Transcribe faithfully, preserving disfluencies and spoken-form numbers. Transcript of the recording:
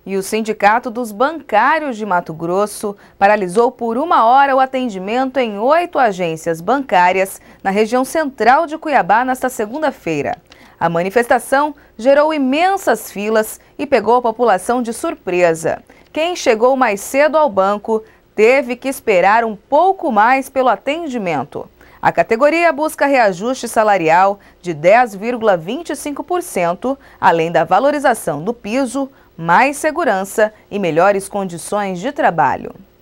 E o Sindicato dos Bancários de Mato Grosso paralisou por uma hora o atendimento em oito agências bancárias na região central de Cuiabá nesta segunda-feira. A manifestação gerou imensas filas e pegou a população de surpresa. Quem chegou mais cedo ao banco teve que esperar um pouco mais pelo atendimento. A categoria busca reajuste salarial de dez vírgula vinte e cinco por cento, além da valorização do piso, mais segurança e melhores condições de trabalho.